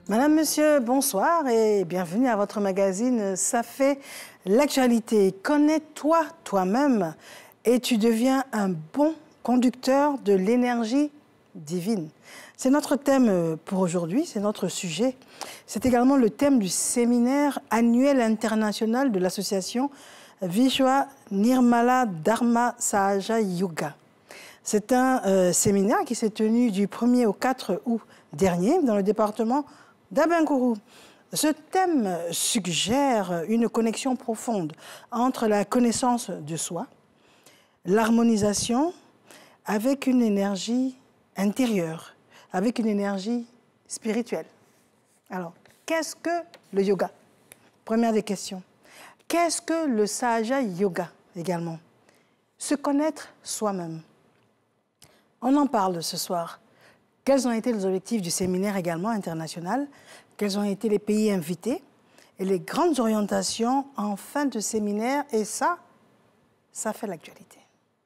Madame, monsieur, bonsoir et bienvenue à votre magazine Ça fait l'actualité. Connais-toi toi-même et tu deviens un bon conducteur de l'énergie divine. C'est notre thème pour aujourd'hui, c'est notre sujet. C'est également le thème du séminaire annuel international de l'association Vishwa Nirmala Dharma Sahaja Yoga. C'est un séminaire qui s'est tenu du 1er au 4 août dernier dans le département d'Abengourou. Ce thème suggère une connexion profonde entre la connaissance de soi, l'harmonisation avec une énergie intérieure, avec une énergie spirituelle. Alors, qu'est-ce que le yoga? Première des questions. Qu'est-ce que le Sahaja Yoga également? Se connaître soi-même. On en parle ce soir. Quels ont été les objectifs du séminaire également international? Quels ont été les pays invités? Et les grandes orientations en fin de séminaire? Et ça fait l'actualité.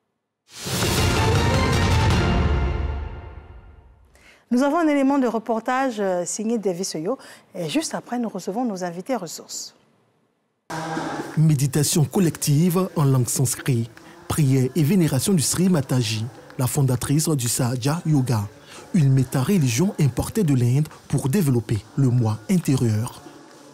Nous avons un élément de reportage signé Davis Oyo. Et juste après, nous recevons nos invités ressources. Méditation collective en langue sanskrit. Prière et vénération du Sri Mataji, la fondatrice du Sahaja Yoga. Une méta-religion importée de l'Inde pour développer le moi intérieur.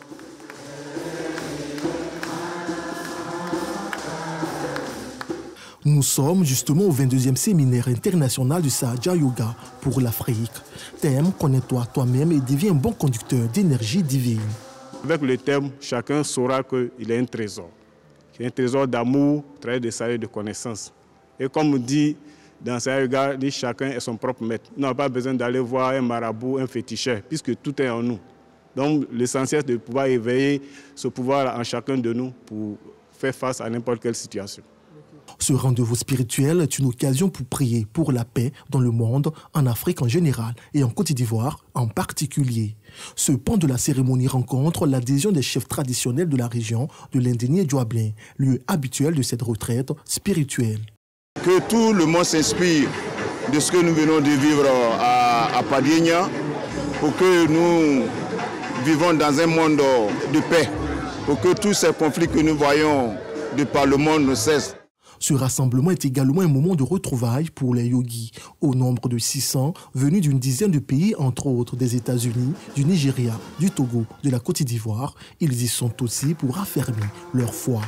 Nous sommes justement au 22e séminaire international du Sahaja Yoga pour l'Afrique. Thème, connais-toi toi-même et deviens un bon conducteur d'énergie divine. Avec le thème, chacun saura qu'il est un trésor. C'est un trésor d'amour, de salut et de connaissance. Et comme on dit, dans Sahaja Yoga, chacun est son propre maître. On n'a pas besoin d'aller voir un marabout, un féticheur, puisque tout est en nous. Donc l'essentiel, c'est de pouvoir éveiller ce pouvoir en chacun de nous pour faire face à n'importe quelle situation. Ce rendez-vous spirituel est une occasion pour prier pour la paix dans le monde, en Afrique en général et en Côte d'Ivoire en particulier. Ce pan de la cérémonie rencontre l'adhésion des chefs traditionnels de la région de l'Indéni et du Hablin, lieu habituel de cette retraite spirituelle. Que tout le monde s'inspire de ce que nous venons de vivre à Padienia pour que nous vivons dans un monde de paix, pour que tous ces conflits que nous voyons de par le monde ne cessent. Ce rassemblement est également un moment de retrouvailles pour les yogis, au nombre de 600, venus d'une dizaine de pays, entre autres des États-Unis, du Nigeria, du Togo, de la Côte d'Ivoire. Ils y sont aussi pour affermir leur foi.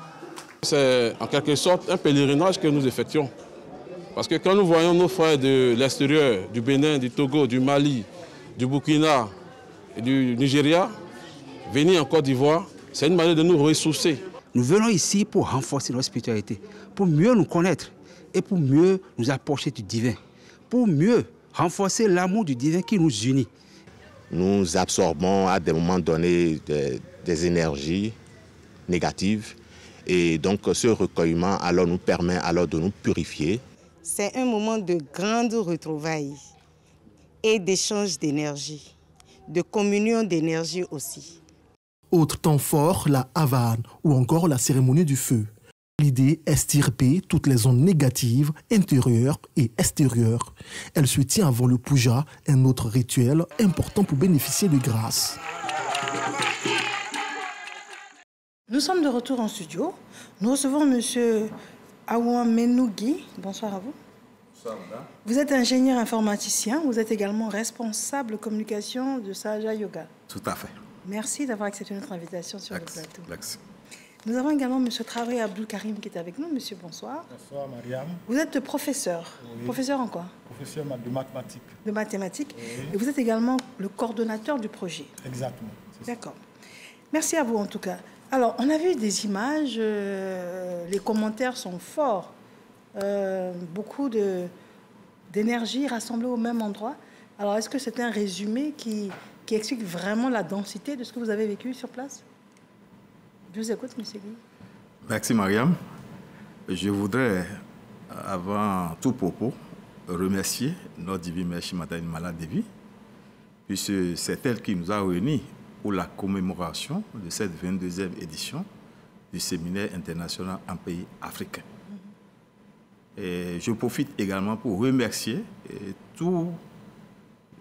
C'est en quelque sorte un pèlerinage que nous effectuons. Parce que quand nous voyons nos frères de l'extérieur, du Bénin, du Togo, du Mali, du Burkina et du Nigeria, venir en Côte d'Ivoire, c'est une manière de nous ressourcer. Nous venons ici pour renforcer notre spiritualité, pour mieux nous connaître et pour mieux nous approcher du divin, pour mieux renforcer l'amour du divin qui nous unit. Nous absorbons à des moments donnés des énergies négatives et donc ce recueillement alors nous permet alors de nous purifier. C'est un moment de grande retrouvailles et d'échange d'énergie, de communion d'énergie aussi. Autre temps fort, la Havane ou encore la cérémonie du feu. L'idée est extirper toutes les ondes négatives, intérieures et extérieures. Elle se tient avant le puja, un autre rituel important pour bénéficier de grâce. Nous sommes de retour en studio. Nous recevons M. Aouan Menougi. Bonsoir à vous. Bonsoir, madame. Vous êtes ingénieur informaticien. Vous êtes également responsable communication de Sahaja Yoga. Tout à fait. Merci d'avoir accepté notre invitation sur le plateau. Merci. Nous avons également M. Traoré Abdul Karim qui est avec nous. Monsieur, bonsoir. Bonsoir, Mariam. Vous êtes professeur. Oui. Professeur en quoi? Professeur de mathématiques. De mathématiques. Oui. Et vous êtes également le coordonnateur du projet. Exactement. D'accord. Merci à vous en tout cas. Alors, on a vu des images, les commentaires sont forts. Beaucoup d'énergie rassemblée au même endroit. Alors, est-ce que c'est un résumé qui explique vraiment la densité de ce que vous avez vécu sur place? Je vous écoute, M. Guy. Merci, Mariam. Je voudrais, avant tout propos, remercier notre divine mère Shrimati Nirmala Devi, puisque c'est elle qui nous a réunis pour la commémoration de cette 22e édition du séminaire international en pays africain. Et je profite également pour remercier tous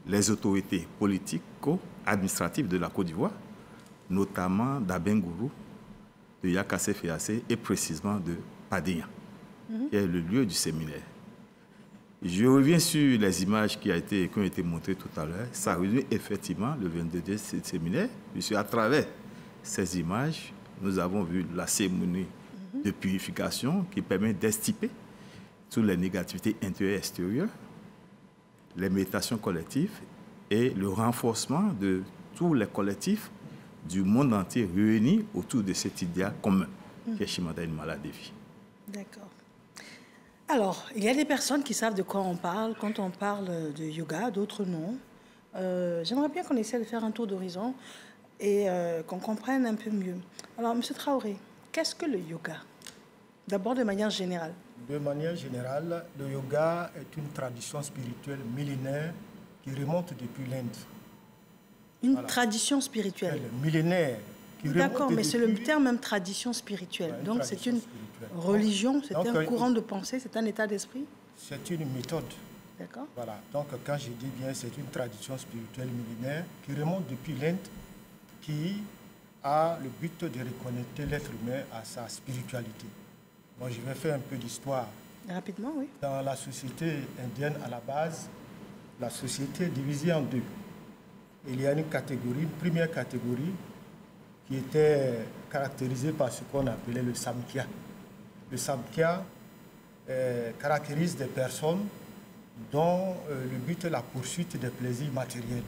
les autorités politico-administratives de la Côte d'Ivoire, notamment d'Abengourou, de Yakassé Féassé et précisément de Padéa, qui est le lieu du séminaire. Je reviens sur les images qui ont été montrées tout à l'heure. Ça résume effectivement le 22e séminaire, puisque à travers ces images, nous avons vu la cérémonie de purification qui permet d'extirper toutes les négativités intérieures et extérieures, les méditations collectives et le renforcement de tous les collectifs du monde entier réunis autour de cet idéal commun qui est Shimada Mala Devi. D'accord. Alors, il y a des personnes qui savent de quoi on parle quand on parle de yoga, d'autres non. J'aimerais bien qu'on essaie de faire un tour d'horizon et qu'on comprenne un peu mieux. Alors, M. Traoré, qu'est-ce que le yoga? D'abord, de manière générale. De manière générale, le yoga est une tradition spirituelle millénaire qui remonte depuis l'Inde. Une tradition spirituelle. Millénaire. D'accord, mais c'est le terme même tradition spirituelle. Ouais, donc c'est une religion, c'est un courant de pensée, c'est un état d'esprit? C'est une méthode. D'accord. Voilà. Donc quand je dis bien, c'est une tradition spirituelle millénaire qui remonte depuis l'Inde, qui a le but de reconnecter l'être humain à sa spiritualité. Bon, je vais faire un peu d'histoire. Rapidement, oui. Dans la société indienne, à la base, la société est divisée en deux. Il y a une catégorie, une première catégorie, qui était caractérisée par ce qu'on appelait le Samkhya. Le Samkhya caractérise des personnes dont le but est la poursuite des plaisirs matériels.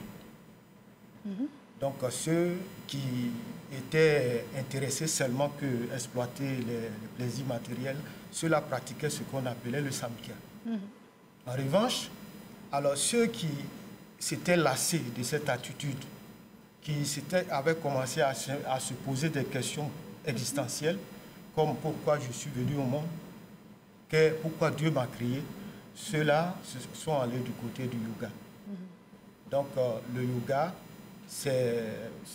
Donc ceux qui étaient intéressés seulement qu'à exploiter les plaisirs matériels, ceux-là pratiquaient ce qu'on appelait le Samkhya. En revanche, alors ceux qui s'étaient lassés de cette attitude, qui avaient commencé à se poser des questions existentielles, comme pourquoi je suis venu au monde, pourquoi Dieu m'a créé, ceux-là sont allés du côté du yoga. Donc le yoga, c'est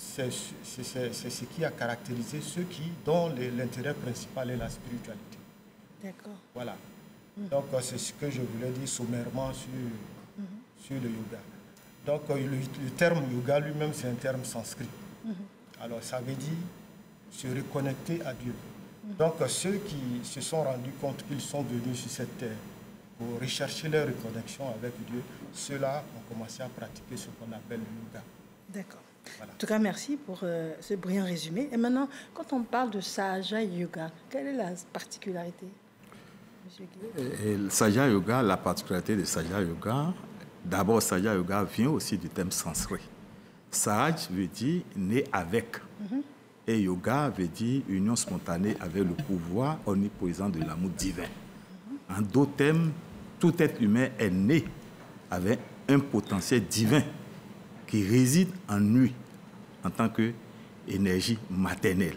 ce qui a caractérisé ceux dont l'intérêt principal est la spiritualité. D'accord. Voilà. Donc c'est ce que je voulais dire sommairement sur le yoga. Donc le terme yoga lui-même, c'est un terme sanskrit. Alors ça veut dire se reconnecter à Dieu. Donc ceux qui se sont rendus compte qu'ils sont venus sur cette terre pour rechercher leur reconnexion avec Dieu, ceux-là ont commencé à pratiquer ce qu'on appelle le yoga. D'accord. Voilà. En tout cas, merci pour ce brillant résumé. Et maintenant, quand on parle de Sahaja Yoga, quelle est la particularité, M. Guillaume? Sahaja Yoga, la particularité de Sahaja Yoga, d'abord, Sahaja Yoga vient aussi du terme sanskrit. Sahaj veut dire né avec. Et yoga veut dire union spontanée avec le pouvoir omniprésent de l'amour divin. En d'autres termes, tout être humain est né avec un potentiel divin qui réside en lui en tant qu'énergie maternelle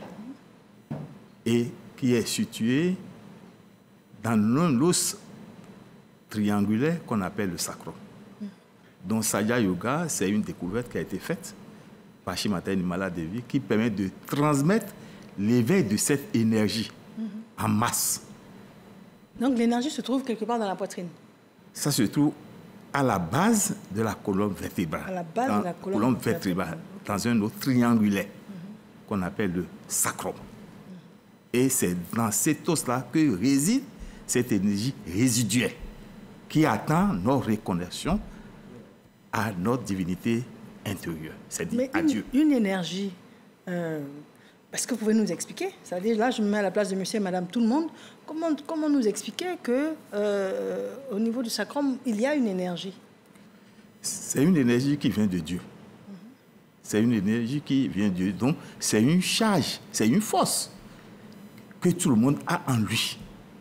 et qui est situé dans l'os triangulaire qu'on appelle le sacrum. Donc Sahaja Yoga, c'est une découverte qui a été faite par Shimada Mala Devi qui permet de transmettre l'éveil de cette énergie en masse. Donc l'énergie se trouve quelque part dans la poitrine? Ça se trouve à la base de la colonne vertébrale. À la base de la colonne vertébrale, dans un autre triangulaire qu'on appelle le sacrum. Et c'est dans cet os-là que réside cette énergie résiduelle qui attend notre reconnexion à notre divinité intérieure, c'est-à-dire à Dieu. Une énergie, est-ce que vous pouvez nous expliquer? C'est-à-dire, là, je me mets à la place de monsieur et madame tout le monde. Comment nous expliquer qu'au niveau du sacrum, il y a une énergie? C'est une énergie qui vient de Dieu. C'est une énergie qui vient de Dieu. Donc, c'est une charge, c'est une force que tout le monde a en lui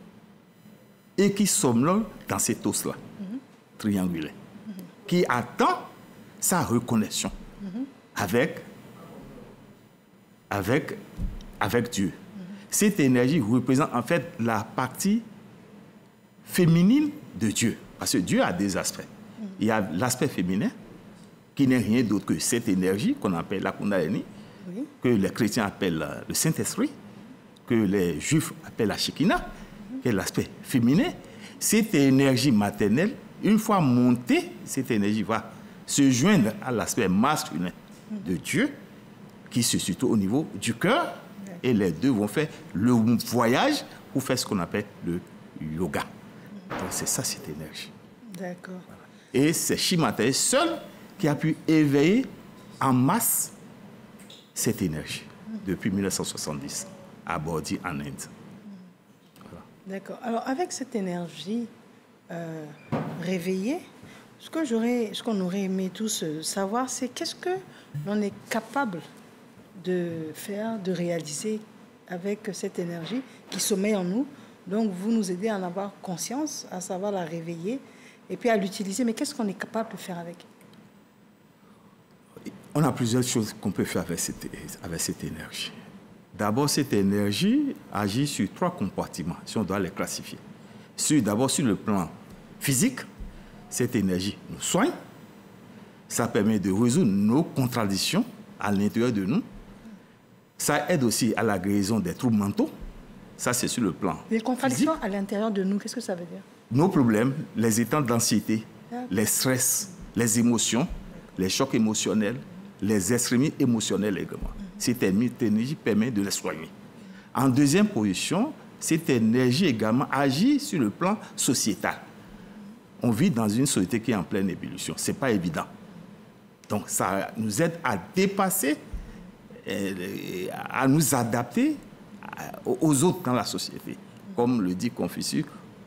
et qui somnole dans cet os-là, triangulaire, qui attend sa reconnexion avec Dieu. Cette énergie représente en fait la partie féminine de Dieu. Parce que Dieu a des aspects. Il y a l'aspect féminin, qui n'est rien d'autre que cette énergie qu'on appelle la Kundalini, que les chrétiens appellent le Saint-Esprit, que les juifs appellent la Shekinah, qui est l'aspect féminin. Cette énergie maternelle, une fois montée, cette énergie va se joindre à l'aspect masculin de Dieu, qui se situe au niveau du cœur, et les deux vont faire le voyage pour faire ce qu'on appelle le yoga. Donc c'est ça cette énergie. D'accord. Et c'est Shimataya seul qui a pu éveiller en masse cette énergie depuis 1970 à Bodhi en Inde. Voilà. D'accord. Alors avec cette énergie réveillée, ce qu'on aurait aimé tous savoir, c'est qu'est-ce que l'on est capable de faire, de réaliser avec cette énergie qui sommeille en nous. Donc, vous nous aidez à en avoir conscience, à savoir la réveiller et puis à l'utiliser. Mais qu'est-ce qu'on est capable de faire avec? On a plusieurs choses qu'on peut faire avec cette énergie. D'abord, cette énergie agit sur 3 compartiments, si on doit les classifier. D'abord, sur le plan physique, cette énergie nous soigne. Ça permet de résoudre nos contradictions à l'intérieur de nous. Ça aide aussi à la guérison des troubles mentaux. Ça, c'est sur le plan Les contradictions physique. à l'intérieur de nous, qu'est-ce que ça veut dire? Nos problèmes, les états d'anxiété, les stress, les émotions, les chocs émotionnels, les extrémités émotionnelles également. Cette énergie permet de les soigner. En deuxième position, cette énergie également agit sur le plan sociétal. On vit dans une société qui est en pleine ébullition. Ce n'est pas évident. Donc, ça nous aide à dépasser, à nous adapter aux autres dans la société. Comme le dit Confucius,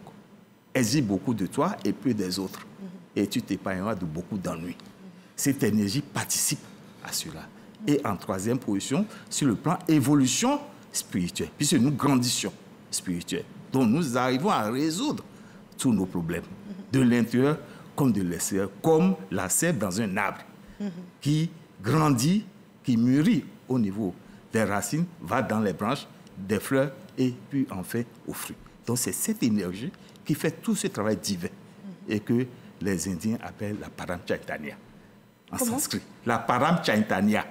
exige beaucoup de toi et peu des autres. Et tu t'épargneras de beaucoup d'ennuis. Cette énergie participe à cela. Et en troisième position, sur le plan évolution spirituelle, puisque nous grandissions spirituellement. Donc nous arrivons à résoudre tous nos problèmes, de l'intérieur comme de l'extérieur, comme la sève dans un arbre qui grandit, qui mûrit au niveau des racines, va dans les branches, des fleurs et puis en fait aux fruits. Donc c'est cette énergie qui fait tout ce travail divin et que les Indiens appellent la Param Chaitanya en sanskrit. La Param Chaitanya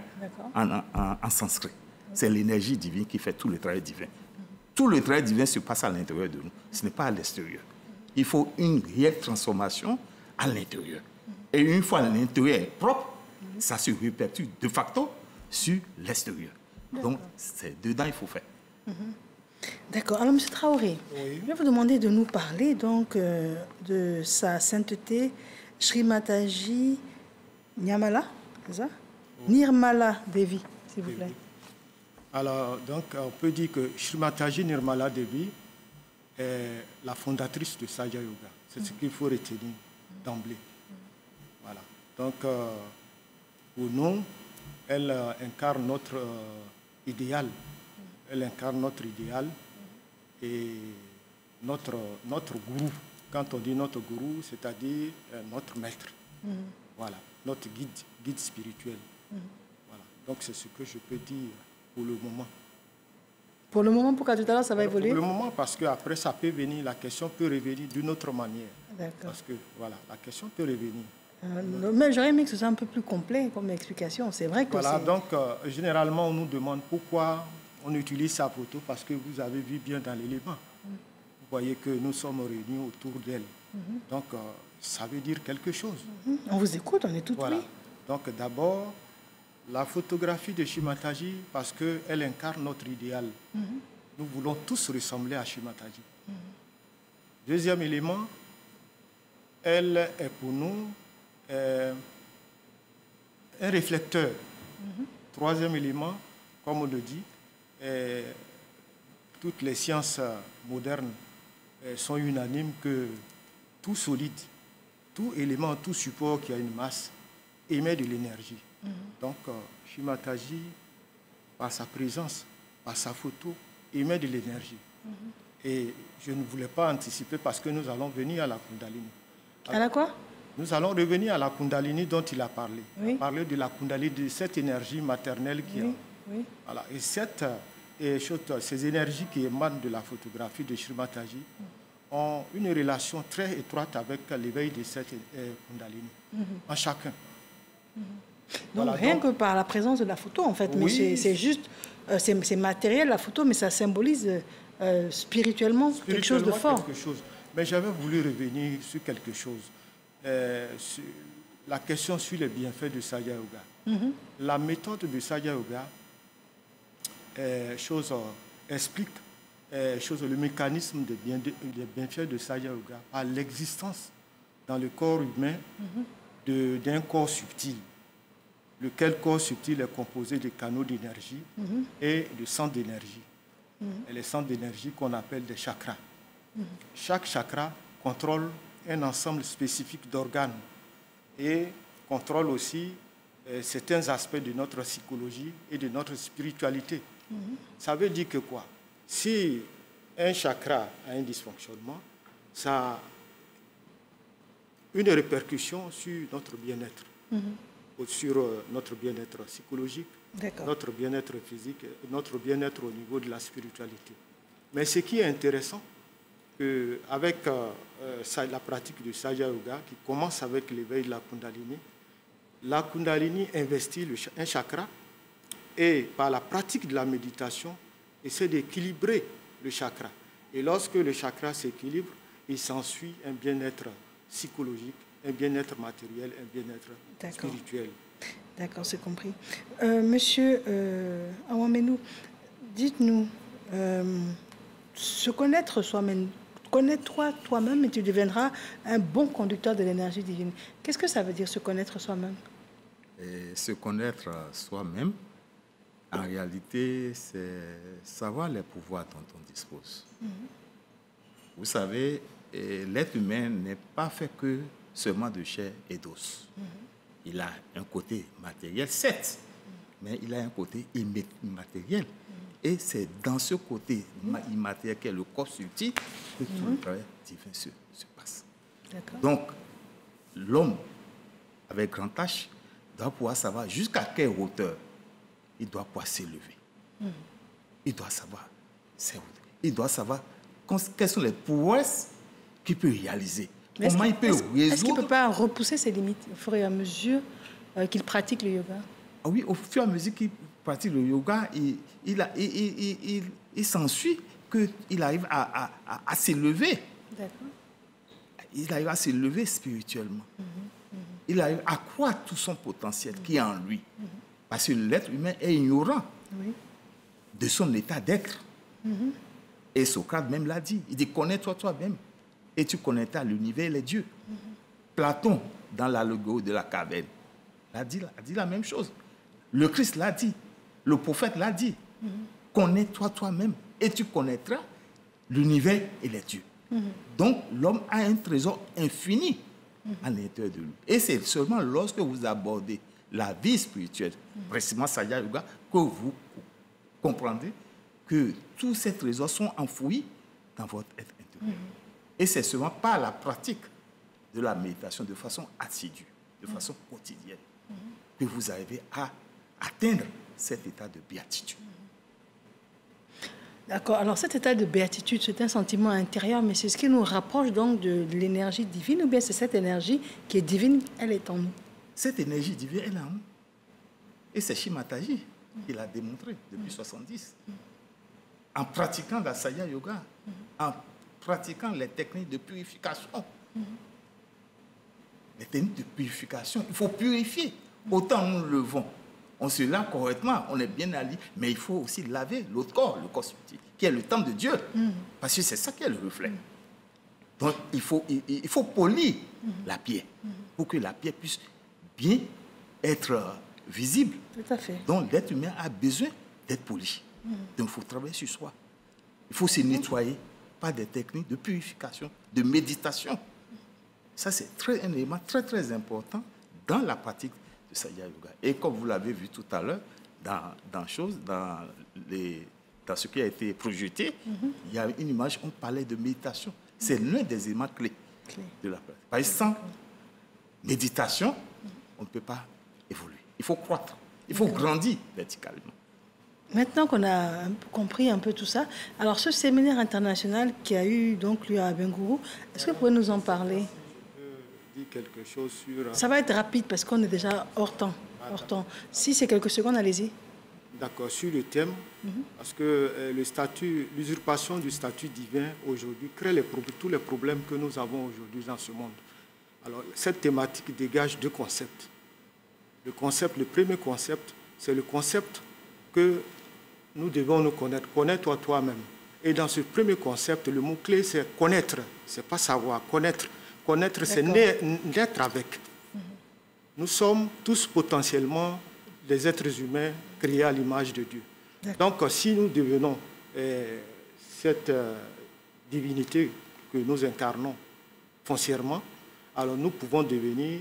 en sanskrit. C'est l'énergie divine qui fait tout le travail divin. Tout le travail divin se passe à l'intérieur de nous. Ce n'est pas à l'extérieur. Il faut une réelle transformation à l'intérieur. Et une fois l'intérieur est propre, ça se répercute de facto sur l'extérieur. Donc, c'est dedans qu'il faut faire. D'accord. Alors, M. Traoré, je vais vous demander de nous parler donc de sa sainteté Shrimataji Nirmala, c'est ça? Nirmala Devi, s'il vous plaît. Alors, donc, on peut dire que Shrimataji Nirmala Devi est la fondatrice de Sahaja Yoga. C'est ce qu'il faut retenir d'emblée. Voilà. Donc, pour nous, elle incarne notre idéal. Elle incarne notre idéal et notre gourou. Quand on dit notre gourou, c'est-à-dire notre maître. Voilà, notre guide spirituel. Voilà. Donc, c'est ce que je peux dire pour le moment. Pour le moment, pourquoi tout à l'heure, ça va évoluer? Pour le moment, parce qu'après, ça peut venir, la question peut revenir d'une autre manière. D'accord. Parce que, voilà, la question peut revenir. Mais j'aurais aimé que ce soit un peu plus complet comme explication. C'est vrai que voilà, donc, généralement, on nous demande pourquoi on utilise sa photo, parce que vous avez vu bien dans l'élément. Vous voyez que nous sommes réunis autour d'elle. Donc, ça veut dire quelque chose. On vous écoute, on est tout voilà. oui. Donc, d'abord, la photographie de Shrimataji, parce qu'elle incarne notre idéal. Nous voulons tous ressembler à Shrimataji. Deuxième élément, elle est pour nous un réflecteur. Troisième élément, comme on le dit, toutes les sciences modernes sont unanimes que tout solide, tout élément, tout support qui a une masse émet de l'énergie. Donc, Shrimataji, par sa présence, par sa photo, émet de l'énergie. Et je ne voulais pas anticiper parce que nous allons venir à la Kundalini. À la quoi? Nous allons revenir à la Kundalini dont il a parlé. Il a parlé de la Kundalini, de cette énergie maternelle qui a. Voilà. Et ces énergies qui émanent de la photographie de Shrimataji ont une relation très étroite avec l'éveil de cette Kundalini, en chacun. Donc, voilà, rien que par la présence de la photo, en fait. Oui. Mais c'est juste, c'est matériel, la photo, mais ça symbolise spirituellement quelque chose de fort. Mais j'avais voulu revenir sur quelque chose. la question sur les bienfaits de Sahaja Yoga. La méthode de Sahaja Yoga explique le mécanisme des bienfaits de Sahaja Yoga par l'existence dans le corps humain d'un corps subtil. Lequel corps subtil est composé de canaux d'énergie et de centres d'énergie. Et les centres d'énergie qu'on appelle des chakras. Chaque chakra contrôle un ensemble spécifique d'organes et contrôle aussi certains aspects de notre psychologie et de notre spiritualité. Ça veut dire que quoi? Si un chakra a un dysfonctionnement, ça a une répercussion sur notre bien-être, sur notre bien-être psychologique, notre bien-être physique, notre bien-être au niveau de la spiritualité. Mais ce qui est intéressant, avec la pratique du Sahaja Yoga, qui commence avec l'éveil de la Kundalini investit un chakra et par la pratique de la méditation, essaie d'équilibrer le chakra. Et lorsque le chakra s'équilibre, il s'ensuit un bien-être psychologique, un bien-être matériel, un bien-être spirituel. D'accord, c'est compris. Monsieur Awamenou, dites-nous, se connaître soi-même, connais-toi toi-même et tu deviendras un bon conducteur de l'énergie divine. Qu'est-ce que ça veut dire, se connaître soi-même? Se connaître soi-même, en réalité, c'est savoir les pouvoirs dont on dispose. Vous savez, l'être humain n'est pas fait que seulement de chair et d'os. Il a un côté matériel, certes, mais il a un côté immatériel. Et c'est dans ce côté immatériel qu'est le corps subtil que tout le travail divin se passe. Donc, l'homme, avec grand H, doit pouvoir savoir jusqu'à quelle hauteur il doit pouvoir s'élever. Il doit savoir ses hauteurs. Il doit savoir quelles sont les prouesses qu'il peut réaliser. Comment il peut résoudre... Est-ce qu'il ne peut pas repousser ses limites au fur et à mesure qu'il pratique le yoga? Ah oui, au fur et à mesure qu'il pratique le yoga, il s'ensuit qu'il arrive à s'élever. Il arrive à s'élever spirituellement. Il arrive à croire tout son potentiel qui est en lui. Parce que l'être humain est ignorant de son état d'être. Et Socrate même l'a dit. Il dit, connais-toi toi-même et tu connaîtras l'univers et les dieux. Platon, dans l'allégorie de la caverne, a dit la même chose. Le Christ l'a dit. Le prophète l'a dit. Connais-toi toi-même et tu connaîtras l'univers et les dieux. Donc, l'homme a un trésor infini à l'intérieur de lui. Et c'est seulement lorsque vous abordez la vie spirituelle, précisément Sahaja Yoga, que vous comprendrez que tous ces trésors sont enfouis dans votre être intérieur. Et c'est seulement par la pratique de la méditation de façon assidue, de façon quotidienne, que vous arrivez à atteindre cet état de béatitude. D'accord. Alors cet état de béatitude, c'est un sentiment intérieur, mais c'est ce qui nous rapproche donc de l'énergie divine, ou bien c'est cette énergie qui est divine, elle est en nous? Cette énergie divine, elle est en nous. Et c'est Shimataji qui l'a démontré depuis 70. En pratiquant la Sahaja Yoga, en pratiquant les techniques de purification. Les techniques de purification, il faut purifier. Autant nous le levons, on se lave correctement, on est bien allié, mais il faut aussi laver l'autre corps, le corps subtil, qui est le temple de Dieu. Parce que c'est ça qui est le reflet. Donc il faut polir la pierre pour que la pierre puisse bien être visible. Tout à fait. Donc l'être humain a besoin d'être poli. Donc il faut travailler sur soi. Il faut se nettoyer par des techniques de purification, de méditation. Ça, c'est un élément très, très important dans la pratique de Sahaja Yoga. Et comme vous l'avez vu tout à l'heure, dans ce qui a été projeté, il y a une image, on parlait de méditation. C'est l'un des éléments clés de la pratique. Par exemple, sans méditation, on ne peut pas évoluer. Il faut croître, il faut grandir verticalement. Maintenant qu'on a compris un peu tout ça, alors ce séminaire international qui a eu donc lieu à Abengourou, est-ce que vous pouvez nous en parler? Je peux dire quelque chose sur... Ça va être rapide parce qu'on est déjà hors temps. Si c'est quelques secondes, allez-y. D'accord, sur le thème, parce que l'usurpation du statut divin aujourd'hui crée tous les problèmes que nous avons aujourd'hui dans ce monde. Alors, cette thématique dégage deux concepts. Le premier concept, c'est le concept que nous devons nous connaître. Connais-toi toi-même. Et dans ce premier concept, le mot-clé, c'est connaître. Ce n'est pas savoir, connaître. Connaître, c'est naître avec. Nous sommes tous potentiellement des êtres humains créés à l'image de Dieu. Donc, si nous devenons cette divinité que nous incarnons foncièrement, alors nous pouvons devenir,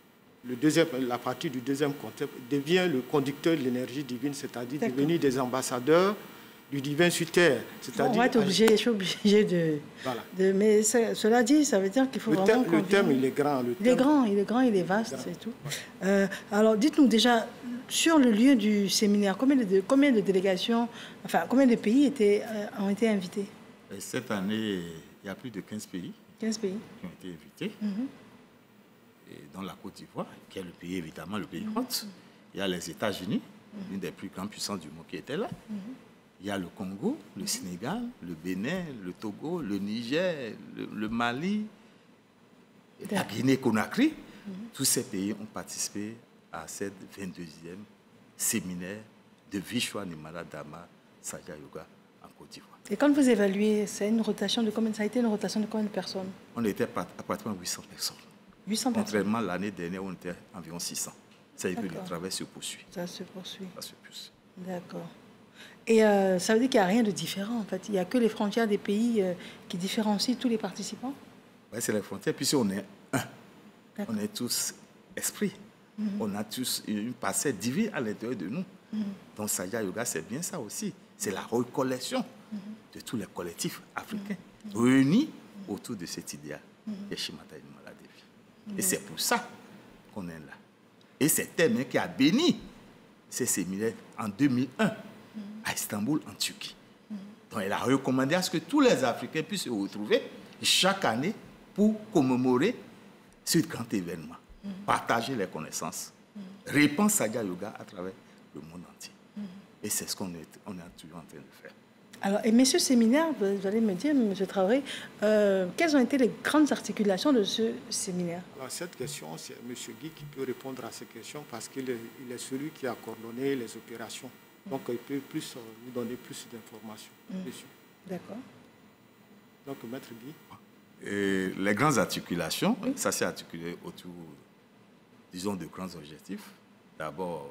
la partie du deuxième concept, devient le conducteur de l'énergie divine, c'est-à-dire devenir des ambassadeurs du divin sur terre. On va être obligé, je suis obligé de... Voilà. Mais cela dit, ça veut dire qu'il faut vraiment... Le thème, il est grand. Il est grand, il est vaste, c'est tout. Alors, dites-nous déjà, sur le lieu du séminaire, combien de délégations, enfin, combien de pays ont été invités? Cette année, il y a plus de 15 pays. 15 pays. Qui ont été invités. Et dans la Côte d'Ivoire, qui est le pays, évidemment, le pays hôte. Il y a les États-Unis, l'une des plus grandes puissances du monde qui était là. Il y a le Congo, le Sénégal, le Bénin, le Togo, le Niger, le Mali, la Guinée-Conakry. Tous ces pays ont participé à cette 22e séminaire de Vichwa Nimala Dharma Sahaja Yoga en Côte d'Ivoire. Et quand vous évaluez, c'est une rotation de combien? Ça a été une rotation de combien de personnes? On était à pratiquement 800 personnes. 800 personnes. Contrairement à l'année dernière, on était environ 600. Ça veut dire que le travail se poursuit. Ça se poursuit. Ça se poursuit. D'accord. Et ça veut dire qu'il n'y a rien de différent, en fait. Il n'y a que les frontières des pays qui différencient tous les participants? Oui, c'est les frontières, puisqu'on est un. On est tous esprits. On a tous une facette divine à l'intérieur de nous. Donc, Sahaja Yoga, c'est bien ça aussi. C'est la recollection de tous les collectifs africains réunis autour de cet idéal, Yeshimata Nimala Devi. Et c'est pour ça qu'on est là. Et c'est elle qui a béni ces séminaires en 2001 à Istanbul, en Turquie. Donc, elle a recommandé à ce que tous les Africains puissent se retrouver chaque année pour commémorer ce grand événement, partager les connaissances, répandre Sahaja Yoga à travers le monde entier. Et c'est ce qu'on est toujours en train de faire. Alors, et messieurs séminaire, vous allez me dire, M. Traoré, quelles ont été les grandes articulations de ce séminaire? Alors, cette question, c'est M. Guy qui peut répondre à cette question parce qu'il est celui qui a coordonné les opérations. Donc, il peut vous donner plus d'informations dessus. D'accord. Donc, Maître Guy. Les grandes articulations, ça s'est articulé autour, disons, de grands objectifs. D'abord,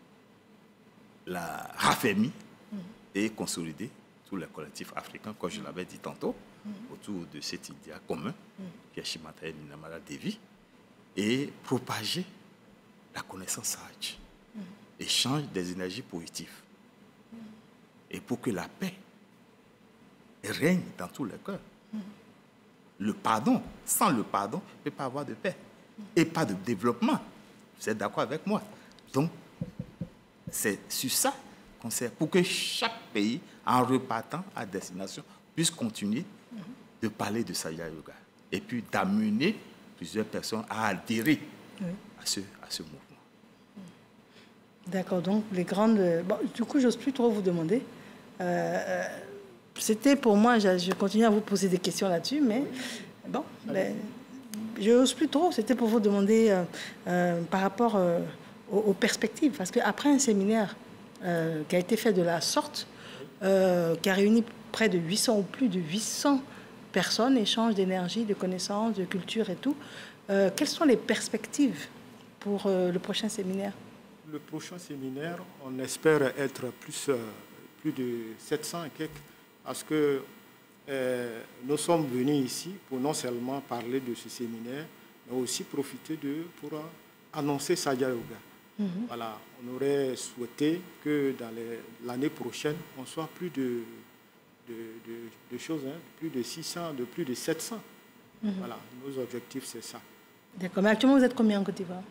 la raffermie et consolider tous les collectifs africains, comme je l'avais dit tantôt, autour de cet idéal commun, qui est Yeshimata Nimala Devi, et propager la connaissance sage, échange des énergies positives, et pour que la paix règne dans tous les cœurs. Le pardon, sans le pardon, il ne peut pas avoir de paix et pas de développement. Vous êtes d'accord avec moi? Donc, c'est sur ça qu'on sert, pour que chaque pays, en repartant à destination, puisse continuer de parler de Sahaja Yoga et puis d'amener plusieurs personnes à adhérer à ce mouvement. D'accord, donc les grandes... Bon, du coup, je n'ose plus trop vous demander. C'était pour moi, je continue à vous poser des questions là-dessus, mais bon, je n'ose plus trop. C'était pour vous demander par rapport aux perspectives. Parce qu'après un séminaire qui a été fait de la sorte, qui a réuni près de 800 ou plus de 800 personnes, échange d'énergie, de connaissances, de culture et tout, quelles sont les perspectives pour le prochain séminaire? Le prochain séminaire, on espère être plus de 700 et quelques, parce que nous sommes venus ici pour non seulement parler de ce séminaire, mais aussi profiter pour annoncer Sahaja Yoga. Voilà, on aurait souhaité que dans l'année prochaine, on soit plus de choses, plus de 600, de plus de 700. Voilà, nos objectifs, c'est ça. D'accord, mais actuellement, vous êtes combien en Côte d'Ivoire?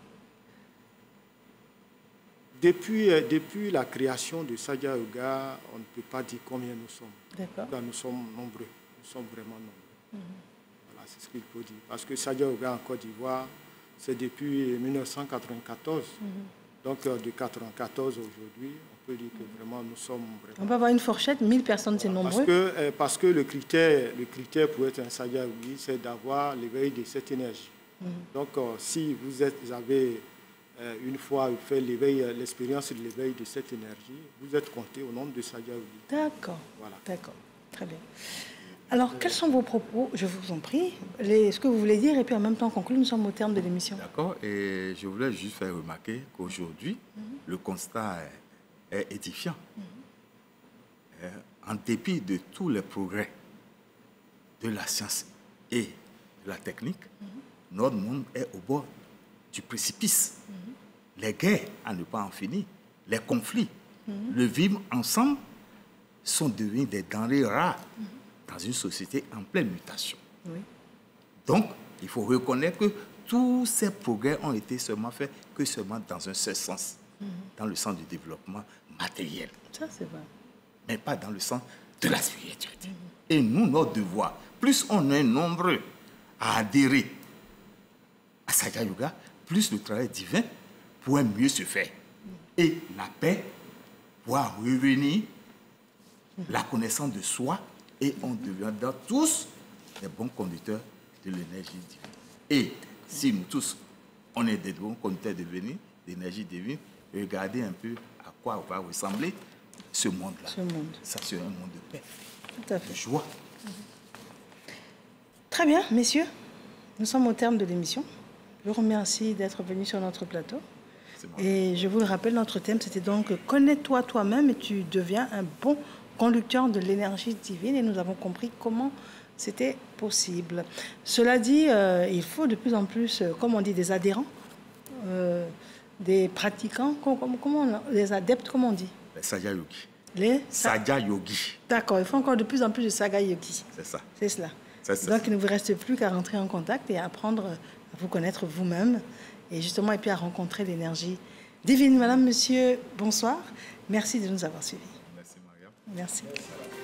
Depuis la création de Sahaja Yoga, on ne peut pas dire combien nous sommes. D'accord. Nous sommes nombreux. Nous sommes vraiment nombreux. Voilà, c'est ce qu'il faut dire. Parce que Sahaja Yoga en Côte d'Ivoire, c'est depuis 1994. Donc, de 1994 aujourd'hui, on peut dire que vraiment nous sommes vraiment... On peut avoir une fourchette, 1000 personnes, c'est nombreux. Parce que le critère pour être un Sahaja Yogi, c'est d'avoir l'éveil de cette énergie. Donc, si vous avez une fois fait l'éveil, l'expérience de l'éveil de cette énergie, vous êtes compté au nom de Sadia Yogi. D'accord. Voilà. D'accord. Très bien. Alors, quels sont vos propos? Je vous en prie. Ce que vous voulez dire, et puis en même temps conclure, nous sommes au terme de l'émission. D'accord. Et je voulais juste faire remarquer qu'aujourd'hui, le constat est édifiant. En dépit de tous les progrès de la science et de la technique, notre monde est au bord du précipice. Les guerres, à ne pas en finir, les conflits, le vivre ensemble sont devenus des denrées rares dans une société en pleine mutation. Oui. Donc, il faut reconnaître que tous ces progrès ont été seulement faits que seulement dans un seul sens, dans le sens du développement matériel. Ça, c'est vrai. Mais pas dans le sens de la spiritualité. Et nous, notre devoir, plus on est nombreux à adhérer à Sadia Yoga, plus le travail divin pourrait mieux se faire. Et la paix pourra revenir, la connaissance de soi, et on deviendra tous des bons conducteurs de l'énergie divine. Et si nous tous, on est des bons conducteurs d'énergie divine, regardez un peu à quoi va ressembler ce monde-là. Ce monde. Ça sera un monde de paix, Tout à fait. de joie. Très bien, messieurs. Nous sommes au terme de l'émission. Je vous remercie d'être venus sur notre plateau. Et je vous le rappelle, notre thème, c'était donc « Connais-toi toi-même et tu deviens un bon conducteur de l'énergie divine ». Et nous avons compris comment c'était possible. Cela dit, il faut de plus en plus, comme on dit, des adhérents, des pratiquants, les adeptes, comment on dit? Les Sadia Yogi. Les Sadia Yogi. D'accord, il faut encore de plus en plus de Sadia Yogi. C'est ça. C'est cela. C'est Donc, il ne vous reste plus qu'à rentrer en contact et à apprendre à vous connaître vous-même et justement, et puis à rencontrer l'énergie divine. Madame, monsieur, bonsoir. Merci de nous avoir suivis. Merci, Maria. Merci.